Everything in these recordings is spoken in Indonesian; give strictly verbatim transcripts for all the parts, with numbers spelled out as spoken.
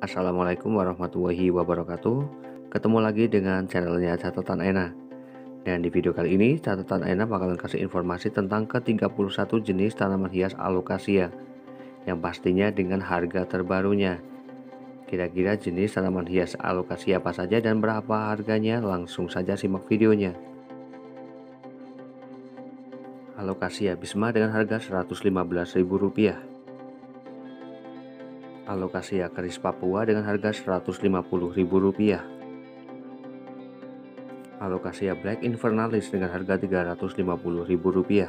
Assalamualaikum warahmatullahi wabarakatuh. Ketemu lagi dengan channelnya Catatan Aina. Dan di video kali ini Catatan Aina bakalan kasih informasi tentang ke tiga puluh satu jenis tanaman hias alokasia, yang pastinya dengan harga terbarunya. Kira-kira jenis tanaman hias alokasia apa saja dan berapa harganya? Langsung saja simak videonya. Alokasia Bisma dengan harga seratus lima belas ribu rupiah. Alokasia keris Papua dengan harga seratus lima puluh ribu rupiah. Alokasia Black Invernalis dengan harga tiga ratus lima puluh ribu rupiah.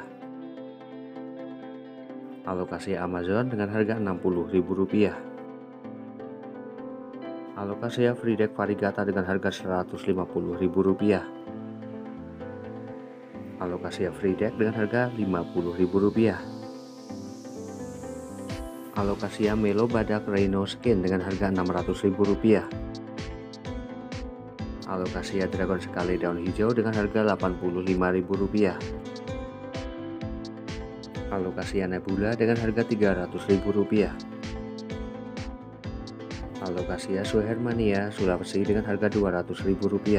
Alokasia Amazon dengan harga enam puluh ribu rupiah. Alokasia Free-Deck Variegata dengan harga seratus lima puluh ribu rupiah. Alokasia Free-Deck dengan harga lima puluh ribu rupiah. Alokasia Melo Badak Rhino Skin dengan harga enam ratus ribu rupiah. Alokasia Dragon Sekali Daun Hijau dengan harga delapan puluh lima ribu rupiah. Alokasia Nebula dengan harga tiga ratus ribu rupiah. Alokasia Suhermania Sulawesi dengan harga dua ratus ribu rupiah.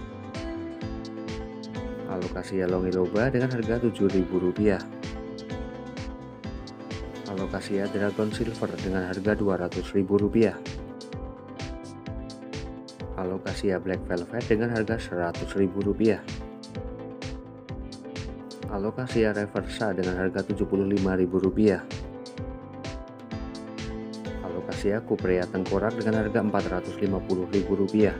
Alokasia Longiloba dengan harga tujuh ribu rupiah. Alokasia Dragon Silver dengan harga dua ratus ribu rupiah. Alokasia Black Velvet dengan harga seratus ribu rupiah. Alokasia Reversa dengan harga tujuh puluh lima ribu rupiah. Alokasia Cuprea Tengkorak dengan harga empat ratus lima puluh ribu rupiah.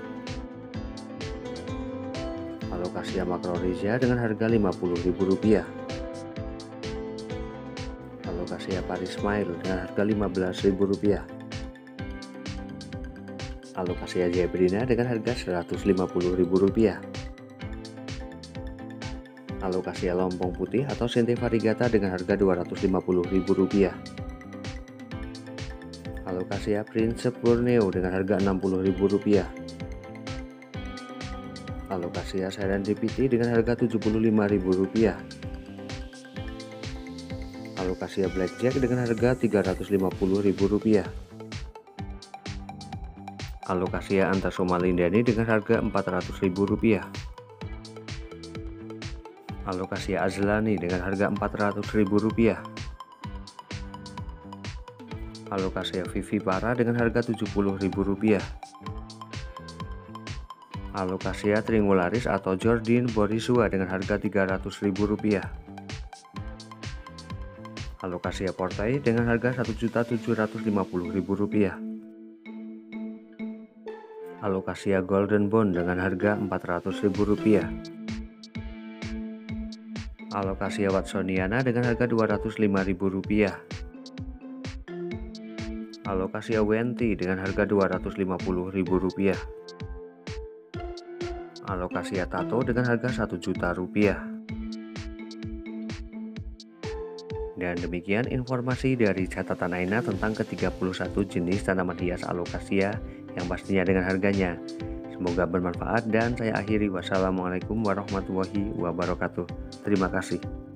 Alokasia Macrorhiza dengan harga lima puluh ribu rupiah. Alokasia Paris Smile dengan harga lima belas ribu rupiah. Alokasia Zebrina dengan harga seratus lima puluh ribu rupiah. Alokasia Lompong Putih atau Sente Variegata dengan harga dua ratus lima puluh ribu rupiah. Alokasia Prince Borneo dengan harga enam puluh ribu rupiah. Alokasia Serendipity dengan harga tujuh puluh lima ribu rupiah. Alokasia Blackjack dengan harga tiga ratus lima puluh ribu rupiah. Alokasia Antasoma Lindani dengan harga empat ratus ribu rupiah. Alokasia Azlani dengan harga empat ratus ribu rupiah. Alokasia Vivipara dengan harga tujuh puluh ribu rupiah. Alokasia Triangularis atau Jordin Borisua dengan harga tiga ratus ribu rupiah. Alokasia Portai dengan harga satu juta tujuh ratus lima puluh ribu rupiah. Alokasia Golden Bond dengan harga empat ratus ribu rupiah. Alokasia Watsoniana dengan harga dua ratus lima ribu rupiah. Alokasia Wenti dengan harga dua ratus lima puluh ribu rupiah. Alokasia Tato dengan harga satu juta rupiah. Dan demikian informasi dari Catatan Aina tentang ke tiga puluh satu jenis tanaman hias alokasia yang pastinya dengan harganya. Semoga bermanfaat dan saya akhiri. Wassalamualaikum warahmatullahi wabarakatuh. Terima kasih.